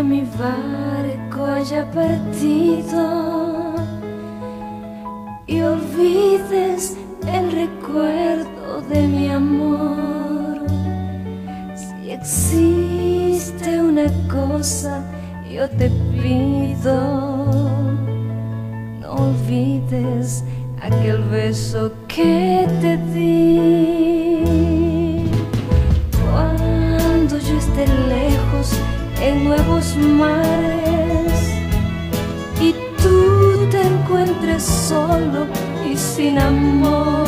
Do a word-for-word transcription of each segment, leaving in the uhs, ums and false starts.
mi barco haya partido y olvides el recuerdo de mi amor. Si existe una cosa, yo te pido, no olvides aquel beso que te di. Cuando yo esté lejos en nuevos mares y tú te encuentres solo y sin amor,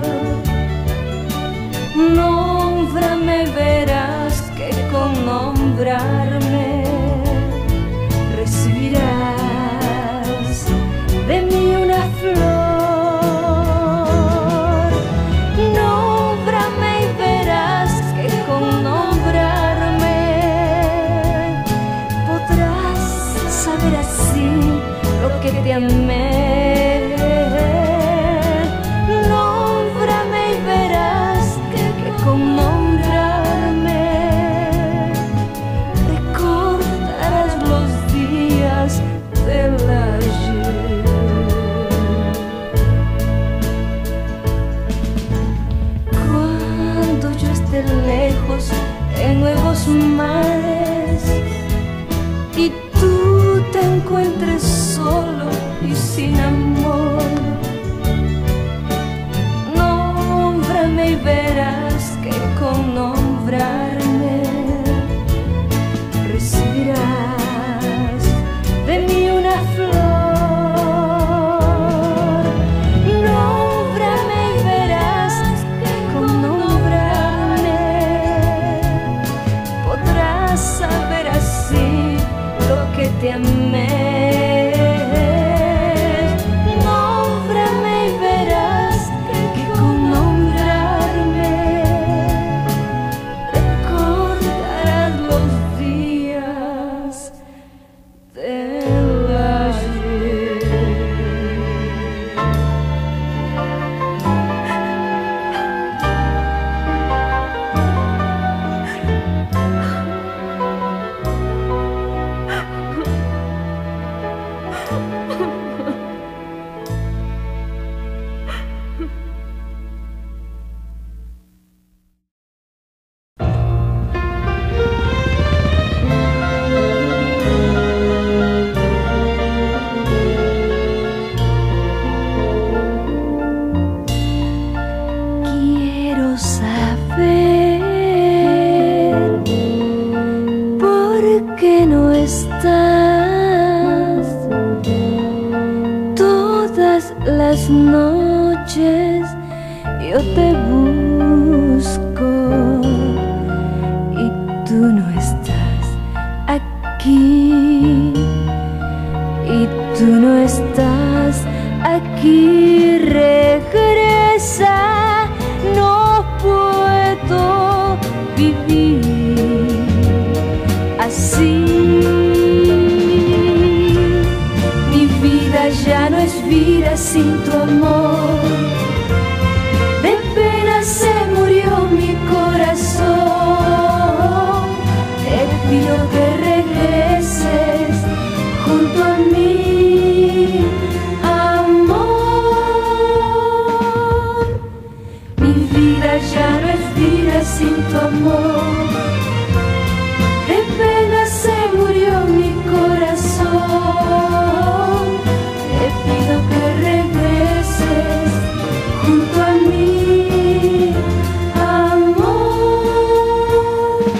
nómbrame, verás que con nombrarme recibirás de mí una flor. Nómbrame y verás que con nombrarme podrás saber así lo que te amé. Nómbrame y verás que, que con nombrarme recordarás los días del ayer. Cuando yo esté lejos en nuevos mares y tú te encuentres solo y sin amor, nómbrame y verás que con nombrarme recibirás de mí una flor. Nómbrame y verás que con nombrarme podrás saber así lo que te amé. Nómbrame y verás que, que con nombrarme recordarás los días del ayer. Quiero saber por qué no estás. Todas las noches yo te busco y tú no estás aquí. Y tú no estás aquí. Regresa, no puedo vivir así. Mi vida ya no es vida sin tu amor. De pena se murió mi corazón. Te pido que regreses junto a mí, amor. Mi vida ya no es vida sin tu amor. De pena se murió mi corazón. Te pido que regreses junto a mí, amor.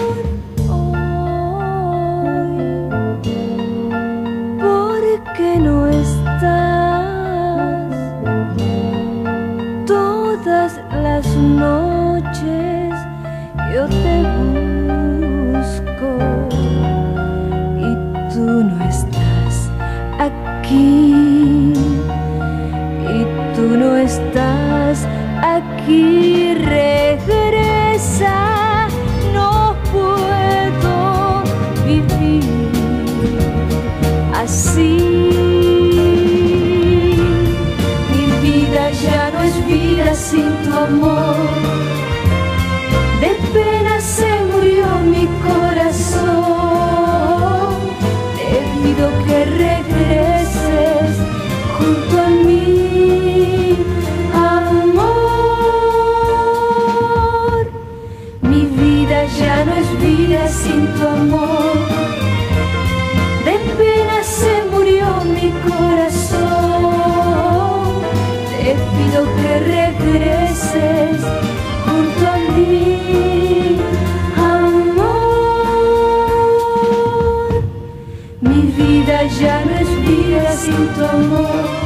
Hoy, ¿por qué no estás? Todas las noches yo te busco y tú no estás aquí. Y tú no estás aquí. Regresa, no puedo vivir así. Mi vida ya no es vida sin tu amor. De pena se murió mi corazón. vida ya no es vida sin tu amor.